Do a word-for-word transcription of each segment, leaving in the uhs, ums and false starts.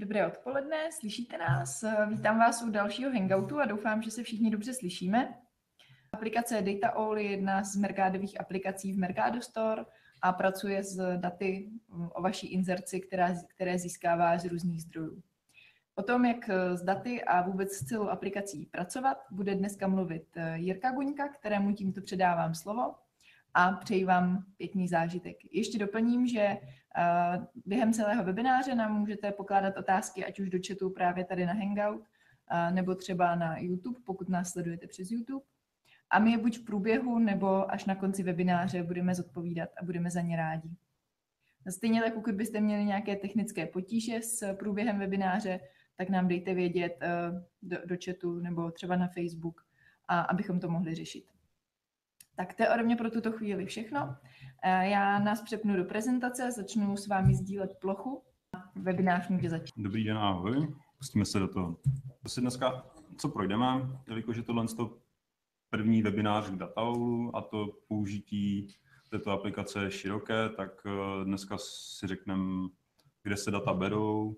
Dobré odpoledne, slyšíte nás? Vítám vás u dalšího Hangoutu a doufám, že se všichni dobře slyšíme. Aplikace DataAll je jedna z Mercadových aplikací v Mercado Store a pracuje s daty o vaší inzerci, která, které získává z různých zdrojů. O tom, jak s daty a vůbec s celou aplikací pracovat, bude dneska mluvit Jirka Guňka, kterému tímto předávám slovo a přeji vám pěkný zážitek. Ještě doplním, že během celého webináře nám můžete pokládat otázky, ať už do chatu právě tady na Hangout, nebo třeba na YouTube, pokud nás sledujete přes YouTube. A my je buď v průběhu, nebo až na konci webináře budeme zodpovídat a budeme za ně rádi. Stejně tak, pokud byste měli nějaké technické potíže s průběhem webináře, tak nám dejte vědět do, do chatu nebo třeba na Facebook, a abychom to mohli řešit. Tak to je ode mě pro tuto chvíli všechno. Já nás přepnu do prezentace a začnu s vámi sdílet plochu. Webinář může začít. Dobrý den, ahoj. Pustíme se do toho. To si dneska co projdeme, jelikož je tohle první webinář k DataAllu a to použití této aplikace je široké, tak dneska si řekneme, kde se data berou,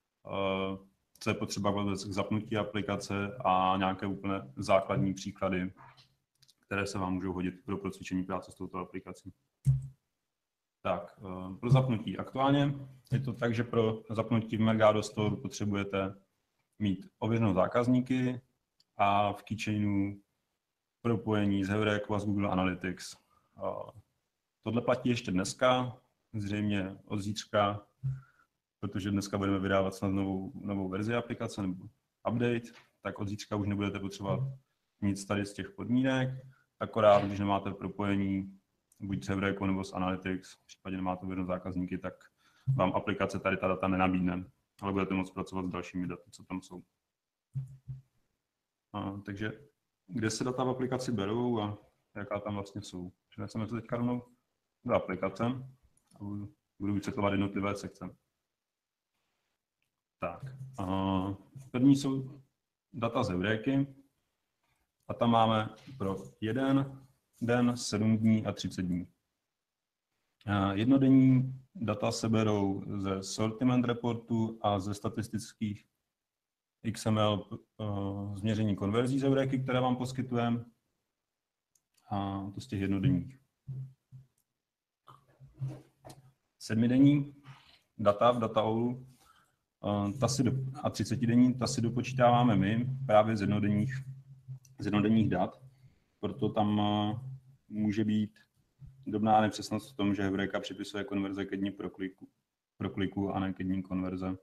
co je potřeba k zapnutí aplikace a nějaké úplně základní příklady, které se vám můžou hodit pro procvičení práce s touto aplikací. Tak, pro zapnutí. Aktuálně je to tak, že pro zapnutí v Mercado Store potřebujete mít ověřenou zákazníky a v keychainu propojení z Heuréku a z Google Analytics. Tohle platí ještě dneska, zřejmě od zítřka, protože dneska budeme vydávat snad novou, novou verzi aplikace nebo update, tak od zítřka už nebudete potřebovat nic tady z těch podmínek. Akorát, když nemáte propojení buď s Heuréku nebo s Analytics, v případě nemáte ověřené zákazníky, tak vám aplikace tady ta data nenabídne, ale budete moct pracovat s dalšími daty, co tam jsou. A, takže kde se data v aplikaci berou a jaká tam vlastně jsou. Přeneseme to teďka rovnou do aplikace a budu, budu vysvětlovat jednotlivé sekce. Tak, a první jsou data z Heuréky a tam máme pro jeden den, sedm dní a třicet dní. Jednodenní data se berou ze sortiment reportu a ze statistických X M L uh, změření konverzí z Heuréky, které vám poskytujeme. A to z těch jednodenních. Sedmidenní data v DataAllu uh, ta si do, a třicetidenní ta si dopočítáváme my právě z jednodenních, z jednodenních dat. Proto tam uh, může být drobná nepřesnost v tom, že Heuréka připisuje konverze ke dni pro kliku, pro kliku a ne ke dní konverze.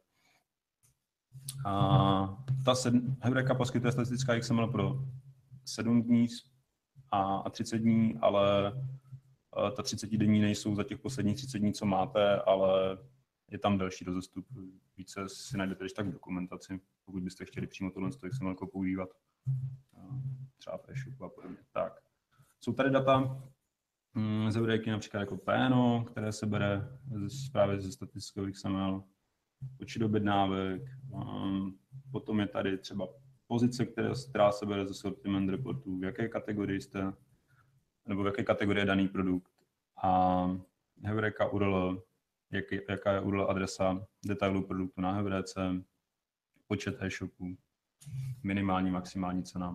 A ta sedm, Heuréka poskytuje statistická X M L pro sedm dní a, a třicet dní, ale ta třicet denní nejsou za těch posledních třicet dní, co máte, ale je tam delší rozestup. Více si najdete když tak v dokumentaci, pokud byste chtěli přímo tohle X M L používat. Třeba v e-shopu a podobně. Tak. Jsou tady data z Heuréky například jako P N O, které se bere právě ze statistického X M L, počet objednávek, potom je tady třeba pozice, která, která se bere ze sortiment reportů, v jaké kategorii jste, nebo v jaké kategorii je daný produkt a Heuréka U R L, jak, jaká je U R L adresa detailu produktu na Heuréce, počet e-shopů, minimální, maximální cena.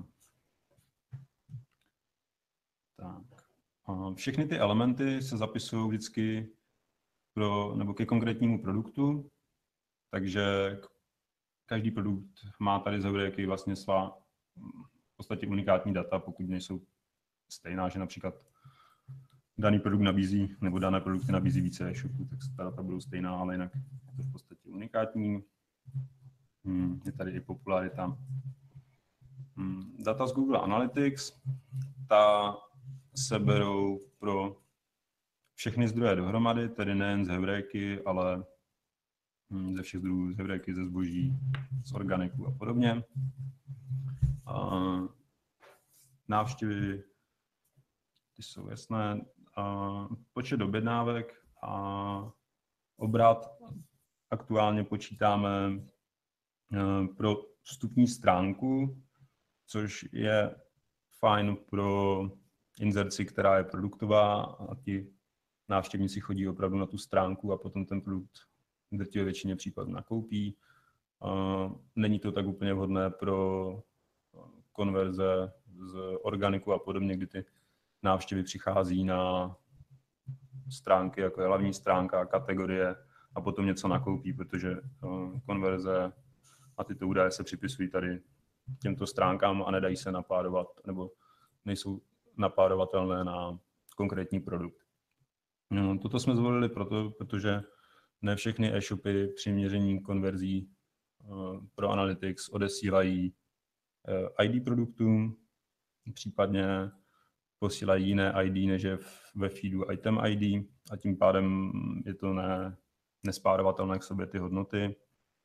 Tak. Všechny ty elementy se zapisují vždycky pro, nebo ke konkrétnímu produktu, takže každý produkt má tady z Heuréky vlastně svá v podstatě unikátní data, pokud nejsou stejná, že například daný produkt nabízí, nebo dané produkty nabízí více e-shopů, tak ta data budou stejná, ale jinak je to v podstatě unikátní. Hmm, je tady i popularita. Hmm, data z Google Analytics, ta se berou pro všechny zdroje dohromady, tedy nejen z Heuréky, ale ze všech zdrojů, z Heuréky, ze zboží, z organiku a podobně. A návštěvy, ty jsou jasné, a počet objednávek a obrat aktuálně počítáme pro vstupní stránku, což je fajn pro inzerci, která je produktová a ti návštěvníci chodí opravdu na tu stránku a potom ten produkt v drtivé většině případů nakoupí. Není to tak úplně vhodné pro konverze z organiku a podobně, kdy ty návštěvy přichází na stránky, jako je hlavní stránka, kategorie a potom něco nakoupí, protože konverze a tyto údaje se připisují tady těmto stránkám a nedají se napádovat, nebo nejsou napádovatelné na konkrétní produkt. No, toto jsme zvolili proto, protože ne všechny e-shopy při měření konverzí pro Analytics odesílají I D produktům, případně posílají jiné I D, než je ve feedu item I D a tím pádem je to ne, nespárovatelné k sobě ty hodnoty.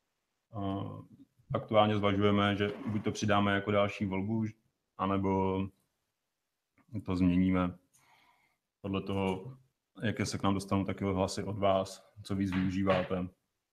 Aktuálně zvažujeme, že buď to přidáme jako další volbu, anebo to změníme podle toho, jaké se k nám dostanou taky hlasy od vás, co víc využíváte.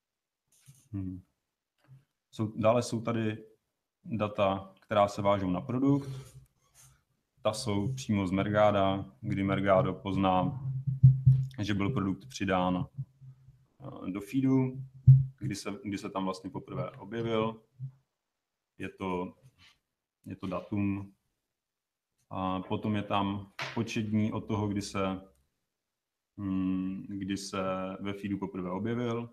Hmm. Jsou, dále jsou tady data, která se vážou na produkt. Ta jsou přímo z Mergada, kdy Mergado pozná, že byl produkt přidán do feedu, kdy se, kdy se tam vlastně poprvé objevil. Je to, je to datum. A potom je tam počet dní od toho, kdy se, hmm, kdy se ve feedu poprvé objevil.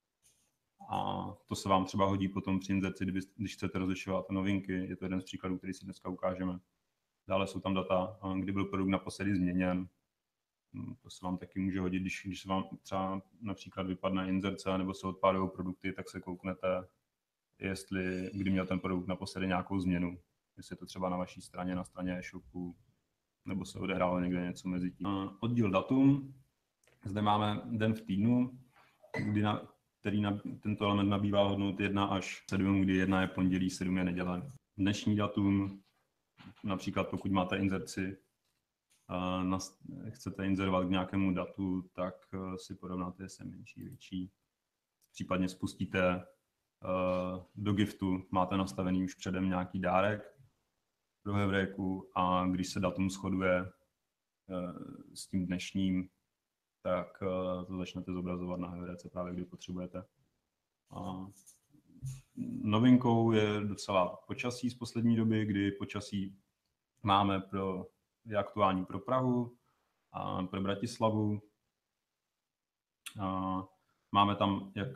A to se vám třeba hodí potom při inzerci, když chcete rozlišovat novinky. Je to jeden z příkladů, který si dneska ukážeme. Dále jsou tam data, kdy byl produkt naposledy změněn. To se vám taky může hodit, když, když se vám třeba například vypadne inzerce nebo se odpádují produkty, tak se kouknete, jestli kdy měl ten produkt naposledy nějakou změnu. Jestli je to třeba na vaší straně, na straně e-shopu, nebo se odehrálo někde něco mezi tím. Oddíl datum. Zde máme den v týdnu, kdy na, který na, tento element nabývá hodnot jedna až sedm, kdy jedna je pondělí, sedm je neděle. Dnešní datum, například pokud máte inzerci, uh, chcete inzerovat k nějakému datu, tak uh, si porovnáte, jestli je menší, větší. Případně spustíte uh, do giftu, máte nastavený už předem nějaký dárek do hebrejku a když se datum shoduje uh, s tím dnešním, tak uh, to začnete zobrazovat na hebrejce právě, kdy potřebujete. Uh, novinkou je docela počasí z poslední doby, kdy počasí máme pro, je aktuální pro Prahu a pro Bratislavu. Uh, máme tam jak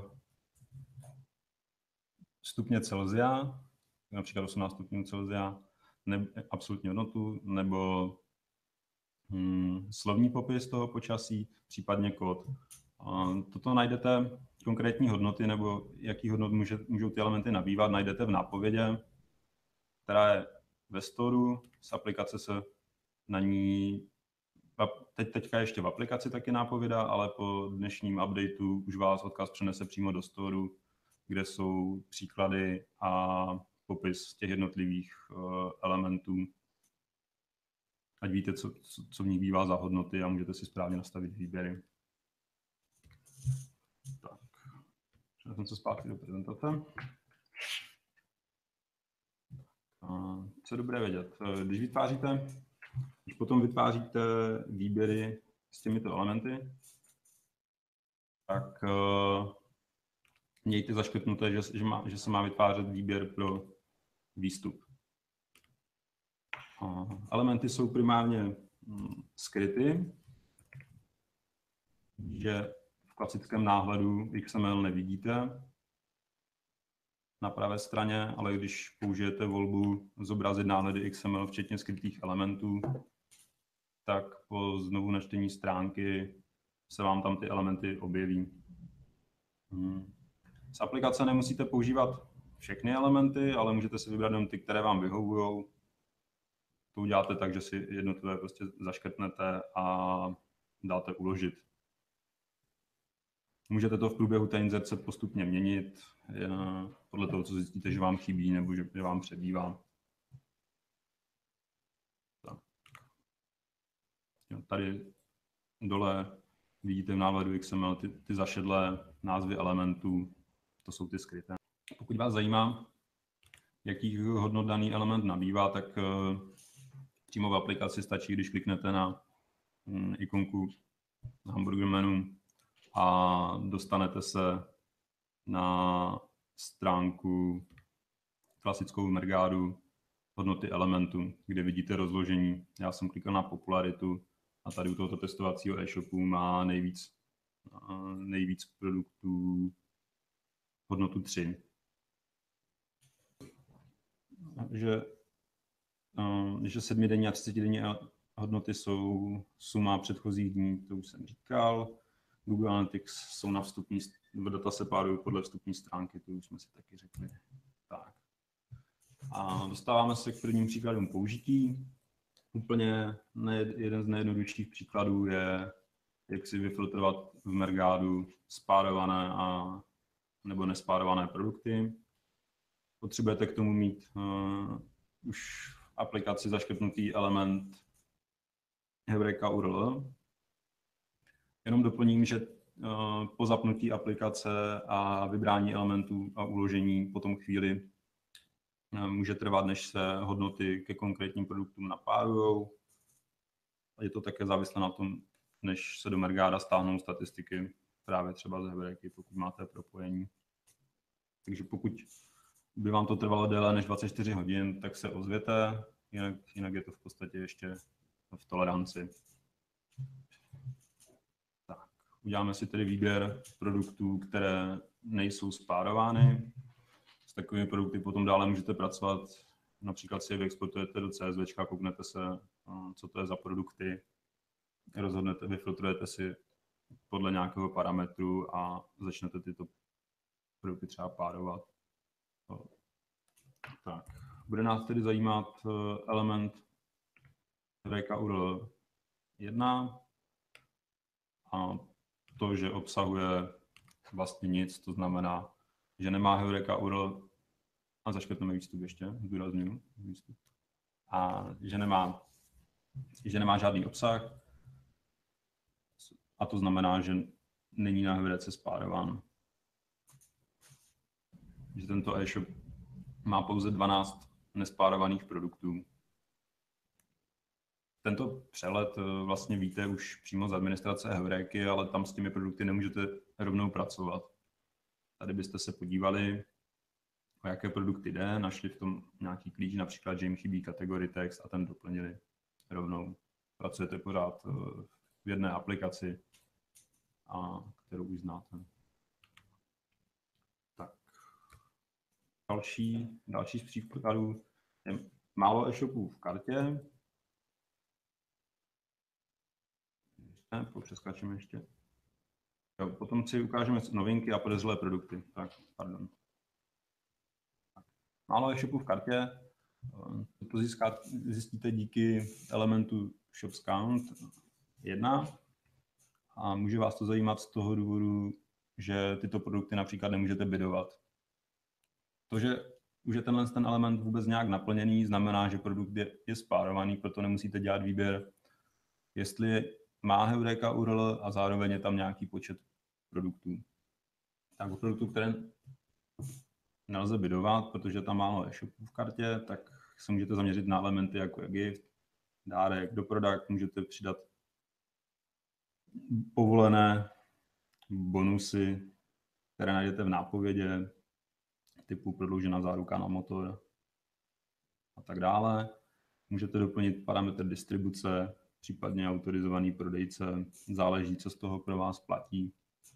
stupně Celsia, například osmnáct stupňů Celsia, ne, absolutní hodnotu, nebo hmm, slovní popis toho počasí, případně kód. Uh, toto najdete, konkrétní hodnoty, nebo jaký hodnot může, můžou ty elementy nabývat, najdete v nápovědě, která je ve storu, z aplikace se na ní, teď, teďka ještě v aplikaci taky nápověda, ale po dnešním updateu už vás odkaz přenese přímo do storu, kde jsou příklady a popis těch jednotlivých uh, elementů. Ať víte, co, co, co v nich bývá za hodnoty a můžete si správně nastavit výběry. Tak, přeneseme se zpátky do prezentace. Uh, co je dobré vědět? Když vytváříte, když potom vytváříte výběry s těmito elementy, tak uh, mějte zaškrtnuté, že, že, má, že se má vytvářet výběr pro výstup. Uh, elementy jsou primárně um, skryty, že v klasickém náhledu X M L nevidíte na pravé straně, ale když použijete volbu zobrazit náhledy X M L včetně skrytých elementů, tak po znovu načtení stránky se vám tam ty elementy objeví. Hmm. Z aplikace nemusíte používat všechny elementy, ale můžete si vybrat jen ty, které vám vyhovují. To uděláte tak, že si jednotlivé prostě zaškrtnete a dáte uložit. Můžete to v průběhu té inzerce postupně měnit, podle toho, co zjistíte, že vám chybí nebo že, že vám přebývá. Tak. Tady dole vidíte v návledu X M L ty, ty zašedlé názvy elementů, to jsou ty skryté. Pokud vás zajímá, jakých hodnot daný element nabývá, tak přímo v aplikaci stačí, když kliknete na ikonku hamburger menu a dostanete se na stránku klasickou Mergádu hodnoty elementu, kde vidíte rozložení. Já jsem klikal na popularitu a tady u tohoto testovacího e-shopu má nejvíc, nejvíc produktů hodnotu tři. Že, že sedmidenní a třicetidenní hodnoty jsou suma předchozích dní, to už jsem říkal. Google Analytics jsou na vstupní, data se párují podle vstupní stránky, to už jsme si taky řekli. Tak. A dostáváme se k prvním příkladům použití. Úplně jeden z nejjednodušších příkladů je, jak si vyfiltrovat v Mergádu spárované a nebo nespárované produkty. Potřebujete k tomu mít uh, už v aplikaci zaškrtnutý element Heureka U R L. Jenom doplním, že uh, po zapnutí aplikace a vybrání elementů a uložení po tom chvíli uh, může trvat, než se hodnoty ke konkrétním produktům napárujou. Je to také závislé na tom, než se do Mergáda stáhnou statistiky právě třeba z Heureky, pokud máte propojení. Takže pokud by vám to trvalo déle než dvacet čtyři hodin, tak se ozvěte, jinak, jinak je to v podstatě ještě v toleranci. Tak, uděláme si tedy výběr produktů, které nejsou spárovány. S takovými produkty potom dále můžete pracovat, například si je vyexportujete do C S V, kouknete se, co to je za produkty, rozhodnete, vyfiltrujete si podle nějakého parametru a začnete tyto produkty třeba párovat. Tak. Bude nás tedy zajímat element Heureka U R L jedna a to, že obsahuje vlastně nic, to znamená, že nemá Heureka U R L a zaškrtneme výstup ještě, zdůraznuju výstup, a že nemá, že nemá žádný obsah a to znamená, že není na Heurece spárován. Že tento e-shop má pouze dvanáct nespárovaných produktů. Tento přehled vlastně víte už přímo z administrace Heureky, ale tam s těmi produkty nemůžete rovnou pracovat. Tady byste se podívali, o jaké produkty jde, našli v tom nějaký klíč, například, že jim chybí kategorie text a ten doplnili rovnou. Pracujete pořád v jedné aplikaci, a kterou už znáte. Další, další z příkladů je málo e-shopů v kartě. Ne, přeskačeme ještě. Jo, potom si ukážeme novinky a podezřelé produkty. Tak, pardon. Tak. Málo e-shopů v kartě. To získá, zjistíte díky elementu Shops Count jedna. A může vás to zajímat z toho důvodu, že tyto produkty například nemůžete bidovat. To, že už je tenhle ten element vůbec nějak naplněný, znamená, že produkt je, je spárovaný, proto nemusíte dělat výběr, jestli má Heureka U R L a zároveň je tam nějaký počet produktů. Tak u produktů, které nelze bidovat, protože tam málo e-shopů v kartě, tak se můžete zaměřit na elementy jako je gift, dárek, do product, můžete přidat povolené bonusy, které najdete v nápovědě, typu prodloužená záruka na motor a tak dále. Můžete doplnit parametr distribuce, případně autorizovaný prodejce, záleží, co z toho pro vás platí.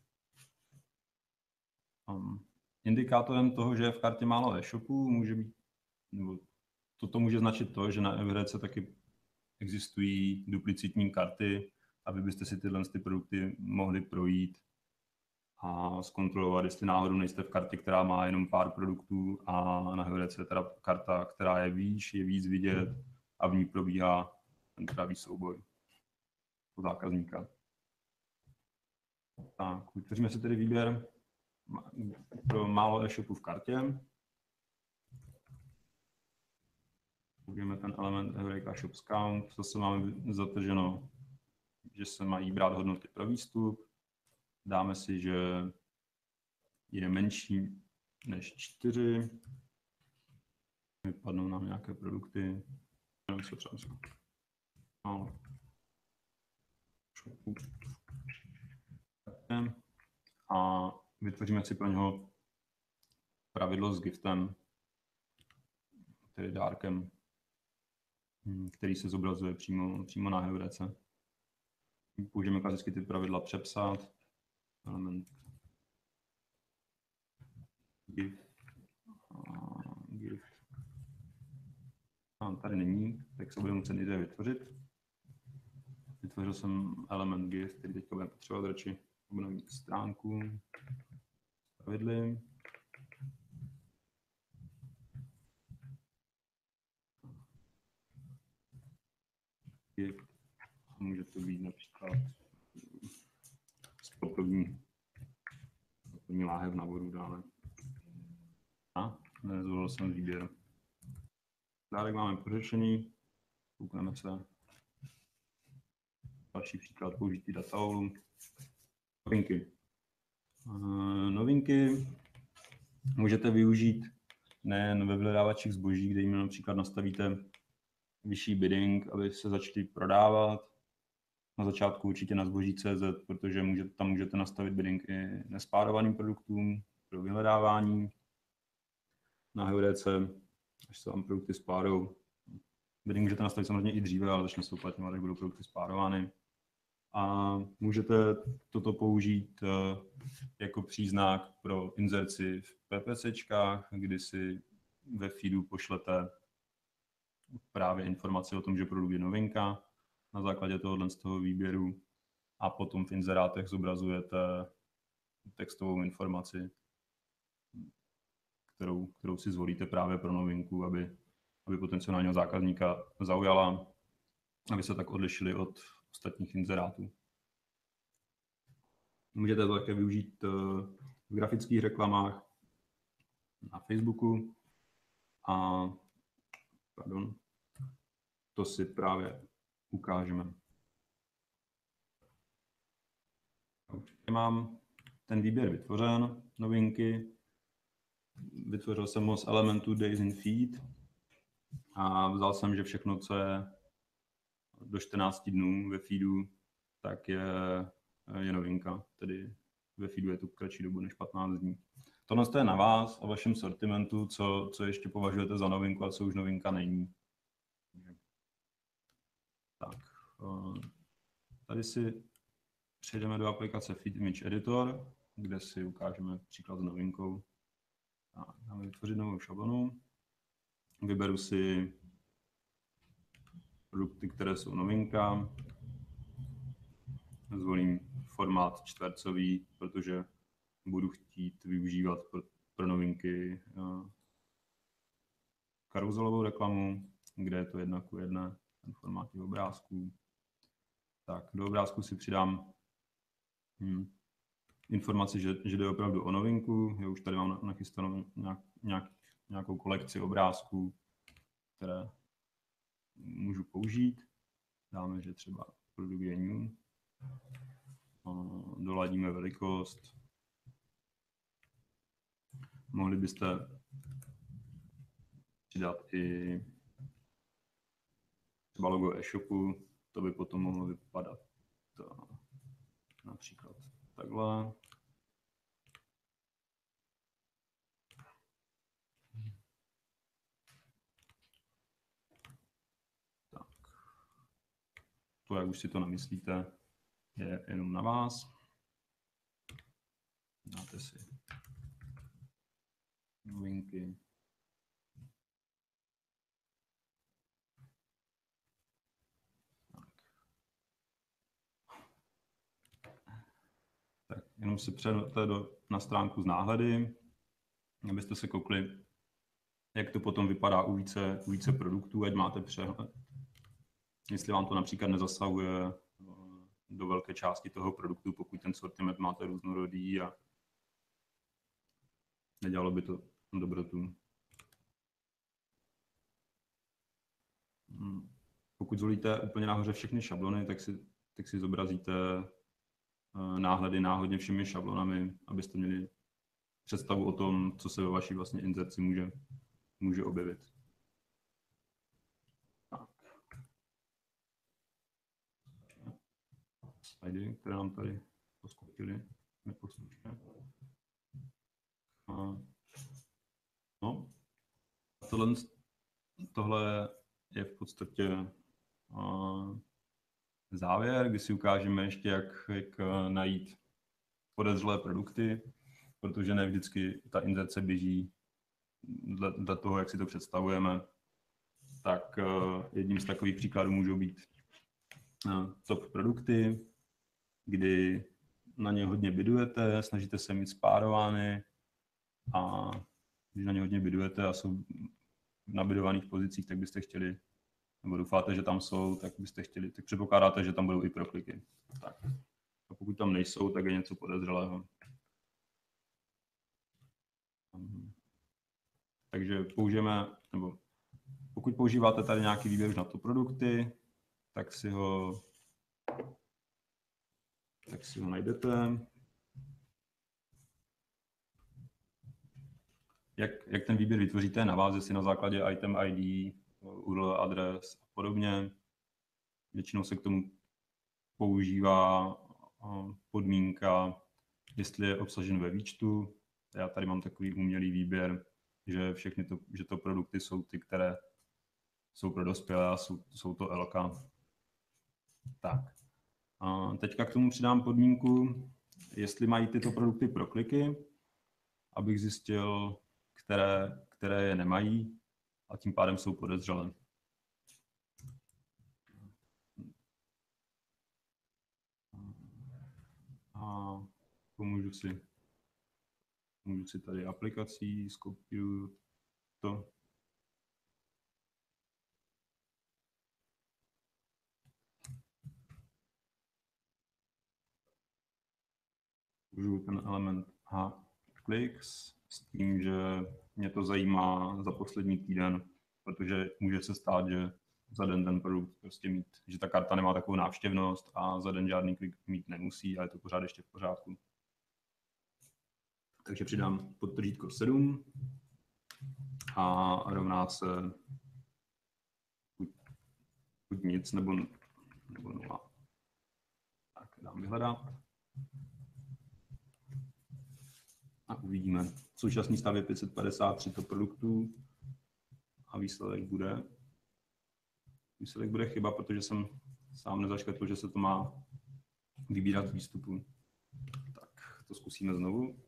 Um, indikátorem toho, že je v kartě málo e-shopů, může být, nebo toto může značit to, že na Heurece taky existují duplicitní karty, aby byste si tyhle ty produkty mohli projít a zkontrolovat, jestli náhodou nejste v kartě, která má jenom pár produktů a na Heurece je teda karta, která je výš, je víc vidět a v ní probíhá ten pravý souboj u zákazníka. Tak, vytvoříme si tedy výběr pro málo e-shopů v kartě. Použijeme ten element Heureka Shops Count, zase máme zatrženo, že se mají brát hodnoty pro výstup. Dáme si, že je menší než čtyři. Vypadnou nám nějaké produkty. Co třeba no. A vytvoříme si pro něho pravidlo s giftem, tedy dárkem, který se zobrazuje přímo, přímo na heurece. Použijeme klasicky ty pravidla přepsat, element gift, gift. A tady není, tak se budeme muset někde vytvořit. Vytvořil jsem element gift, který teďka budeme potřebovat radši obnovit stránku s pravidly. Gift. Může to být například sportovní, sportovní láhev na vodu dále. A nezvolil jsem výběr. Dále máme pořešení, koukneme se. Další příklad použití dataolu. Novinky. Uh, novinky můžete využít nejen ve vyhledávačích zboží, kde jim například nastavíte vyšší bidding, aby se začaly prodávat. Na začátku určitě na zboží tečka cé zet, protože můžete, tam můžete nastavit bidding i nespárovaným produktům pro vyhledávání. Na heurece, až se vám produkty spárou. Bidding můžete nastavit samozřejmě i dříve, ale začne se uplatňovat, až budou produkty spárovány. A můžete toto použít jako příznak pro inzerci v PPCčkách, kdy si ve feedu pošlete právě informaci o tom, že produkt je novinka na základě tohohle z toho výběru a potom v inzerátech zobrazujete textovou informaci, kterou, kterou si zvolíte právě pro novinku, aby, aby potenciálního zákazníka zaujala, aby se tak odlišili od ostatních inzerátů. Můžete to také využít v grafických reklamách na Facebooku a pardon, to si právě ukážeme. Mám ten výběr vytvořen, novinky. Vytvořil jsem ho z elementu Days in Feed a vzal jsem, že všechno, co je do čtrnácti dnů ve feedu, tak je, je novinka. Tedy ve feedu je to kratší dobu než patnáct dní. Tohle je na vás a vašem sortimentu, co, co ještě považujete za novinku a co už novinka není. Tak, tady si přejdeme do aplikace Feed Image Editor, kde si ukážeme příklad s novinkou. Dáme vytvořit novou šablonu. Vyberu si produkty, které jsou novinka. Zvolím formát čtvercový, protože budu chtít využívat pro, pro novinky karuzelovou reklamu, kde je to jedna ku jedné, ten formát těch obrázků. Tak, do obrázku si přidám hm, informaci, že, že jde opravdu o novinku. Já už tady mám nachystanou nějak, nějak, nějakou kolekci obrázků, které můžu použít. Dáme, že třeba produkt je new. Doladíme velikost. Mohli byste přidat i třeba logo e-shopu, to by potom mohlo vypadat to, například takhle. Tak. To, jak už si to namyslíte, je jenom na vás. Dáte si novinky. Tak, jenom si přejdete do, na stránku z náhledy, abyste se koukli, jak to potom vypadá u více, u více produktů, ať máte přehled. Jestli vám to například nezasahuje do velké části toho produktu, pokud ten sortiment máte různorodý a nedělalo by to dobrotu. Pokud zvolíte úplně nahoře všechny šablony, tak si, tak si zobrazíte náhledy náhodně všemi šablonami, abyste měli představu o tom, co se ve vaší vlastně inzerci může, může objevit. Tak. Slidy, které nám tady poskočily, neposlušně. tohle, tohle je v podstatě uh, závěr, kdy si ukážeme ještě, jak, jak najít podezřelé produkty, protože ne vždycky ta inzerce běží dle, dle toho, jak si to představujeme. Tak uh, jedním z takových příkladů můžou být uh, top produkty, kdy na ně hodně bidujete, snažíte se mít spárovány a když na ně hodně bidujete a jsou na bidovaných pozicích, tak byste chtěli, nebo doufáte, že tam jsou, tak byste chtěli, tak předpokládáte, že tam budou i prokliky. Tak. A pokud tam nejsou, tak je něco podezřelého. Takže použijeme, nebo pokud používáte tady nějaký výběr už na to produkty, tak si ho tak si ho najdete. Jak, jak ten výběr vytvoříte na vás, jestli na základě item I D, U R L adres a podobně. Většinou se k tomu používá podmínka, jestli je obsažen ve výčtu. Já tady mám takový umělý výběr, že všechny to, že to produkty jsou ty, které jsou pro dospělé a jsou, jsou to L K. Tak. A teďka k tomu přidám podmínku, jestli mají tyto produkty prokliky, abych zjistil, které, které je nemají a tím pádem jsou podezřelé. A pomůžu si, pomůžu si tady aplikací, skopíruju to. Použiju ten element H clicks s tím, že mě to zajímá za poslední týden, protože může se stát, že za den ten produkt prostě mít, že ta karta nemá takovou návštěvnost a za den žádný klik mít nemusí a je to pořád ještě v pořádku. Takže přidám podtržítko sedm a rovná se buď, buď nic nebo, nebo nula. Tak dám vyhledat. A uvidíme. Současný stav je pět set padesát tři to produktů a výsledek bude. Výsledek bude chyba, protože jsem sám nezaškrtl, že se to má vybírat z výstupu. Tak to zkusíme znovu.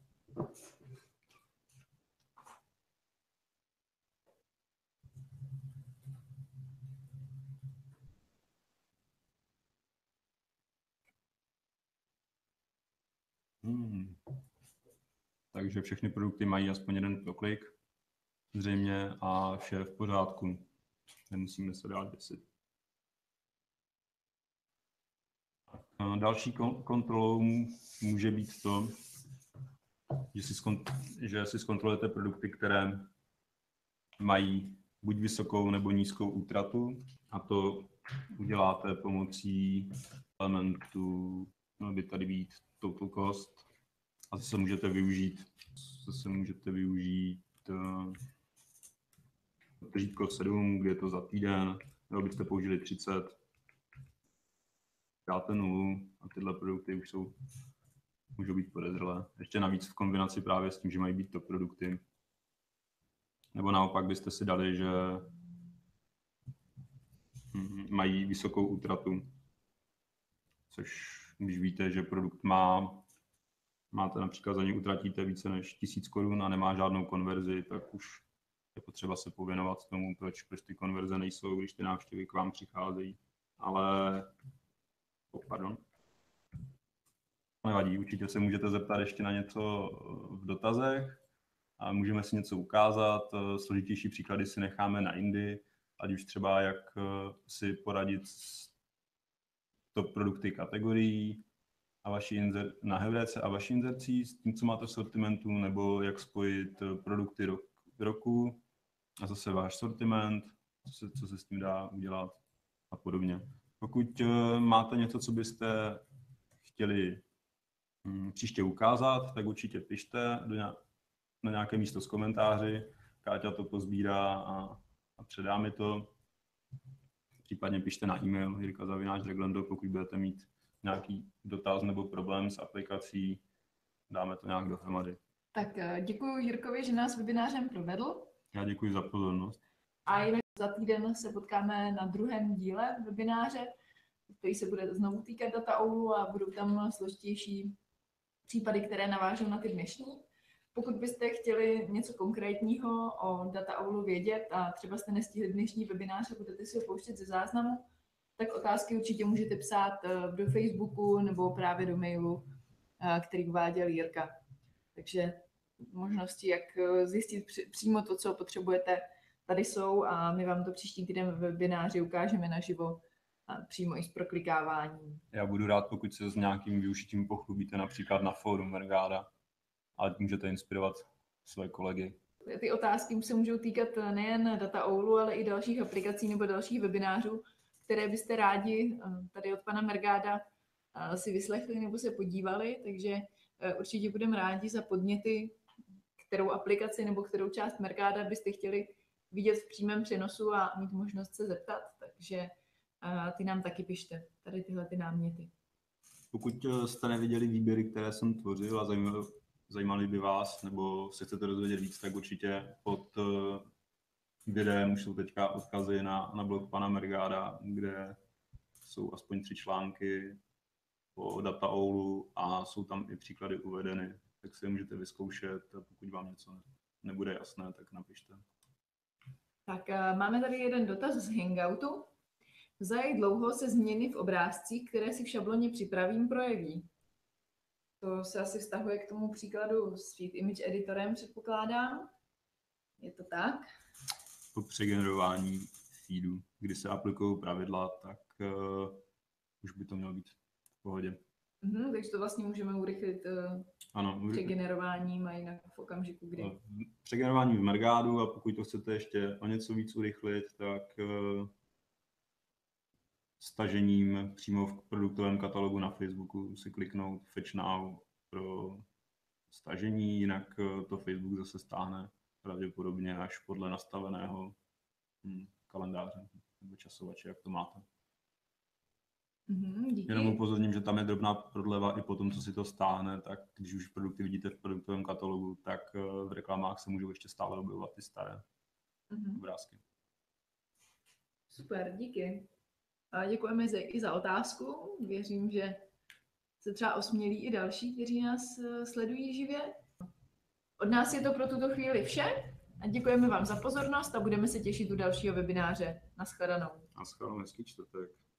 Hmm. Takže všechny produkty mají aspoň jeden proklik, zřejmě, a vše je v pořádku. Nemusíme se dát děsit. Další kontrolou může být to, že si, že si zkontrolujete produkty, které mají buď vysokou nebo nízkou útratu, a to uděláte pomocí elementu, měl by tady být total cost, a zase můžete využít, zase můžete využít uh, tržítko sedm, kde je to za týden, nebo byste použili třicet, dáte nulu a tyhle produkty už jsou, můžou být podezřelé. Ještě navíc v kombinaci právě s tím, že mají být to produkty. Nebo naopak byste si dali, že mají vysokou útratu, což když víte, že produkt má, máte například za něj utratíte více než tisíc korun a nemá žádnou konverzi, tak už je potřeba se pověnovat tomu, proč, proč ty konverze nejsou, když ty návštěvy k vám přicházejí. Ale, oh, pardon, nevadí, určitě se můžete zeptat ještě na něco v dotazech a můžeme si něco ukázat. Složitější příklady si necháme na jindy, ať už třeba jak si poradit s top produkty kategorií a vaši inzer, na Heuréce a vaši inzercí s tím, co máte v sortimentu, nebo jak spojit produkty rok, roku a zase váš sortiment, co se, co se s tím dá udělat a podobně. Pokud máte něco, co byste chtěli hm, příště ukázat, tak určitě pište do nějak, na nějaké místo s komentáři. Káťa to pozbírá a, a předá mi to. Případně pište na e-mail jirka zavináč draglendo, pokud budete mít nějaký dotaz nebo problém s aplikací, dáme to nějak dohromady. Tak děkuji Jirkovi, že nás webinářem provedl. Já děkuji za pozornost. A jinak za týden se potkáme na druhém díle webináře, který se bude znovu týkat DataOulu a budou tam složitější případy, které navážou na ty dnešní. Pokud byste chtěli něco konkrétního o DataOulu vědět a třeba jste nestihli dnešní webinář a budete si ho pouštět ze záznamu, tak otázky určitě můžete psát do Facebooku nebo právě do mailu, který uváděl Jirka. Takže možnosti, jak zjistit přímo to, co potřebujete, tady jsou a my vám to příští týden v webináři ukážeme naživo přímo i s proklikáváním. Já budu rád, pokud se s nějakým využitím pochlubíte například na fórum Mergáda, ale můžete inspirovat své kolegy. Ty otázky se můžou týkat nejen DataOulu, ale i dalších aplikací nebo dalších webinářů, které byste rádi tady od pana Mergáda si vyslechli nebo se podívali, takže určitě budeme rádi za podněty, kterou aplikaci nebo kterou část Mergáda byste chtěli vidět v přímém přenosu a mít možnost se zeptat, takže ty nám taky pište, tady tyhle ty náměty. Pokud jste neviděli výběry, které jsem tvořil a zajímali, zajímali by vás, nebo se chcete dozvědět víc, tak určitě pod videem už jsou teďka odkazy na, na blog pana Mergáda, kde jsou aspoň tři články o DataOulu a jsou tam i příklady uvedeny, tak si je můžete vyzkoušet a pokud vám něco nebude jasné, tak napište. Tak máme tady jeden dotaz z Hangoutu. Za jak dlouho se změny v obrázcích, které si v šabloně připravím, projeví? To se asi vztahuje k tomu příkladu s Feed Image Editorem, předpokládám. Je to tak? Po přegenerování feedu, kdy se aplikují pravidla, tak uh, už by to mělo být v pohodě. Mm-hmm, takže to vlastně můžeme urychlit uh, ano, přegenerováním a jinak v okamžiku, kdy... No, přegenerování v Mergádu a pokud to chcete ještě o něco víc urychlit, tak uh, stažením přímo v produktovém katalogu na Facebooku si kliknout Fetch Now pro stažení, jinak uh, to Facebook zase stáhne pravděpodobně až podle nastaveného hm, kalendáře nebo časovače, jak to máte. Mm-hmm, Jenom upozorním, že tam je drobná prodleva i po tom, co si to stáhne, tak když už produkty vidíte v produktovém katalogu, tak v reklamách se můžou ještě stále objevovat ty staré mm-hmm. obrázky. Super, díky. A děkujeme i za otázku. Věřím, že se třeba osmělí i další, kteří nás sledují živě. Od nás je to pro tuto chvíli vše a děkujeme vám za pozornost a budeme se těšit u dalšího webináře. Naschledanou. Naschledanou, hezký čtvrtek.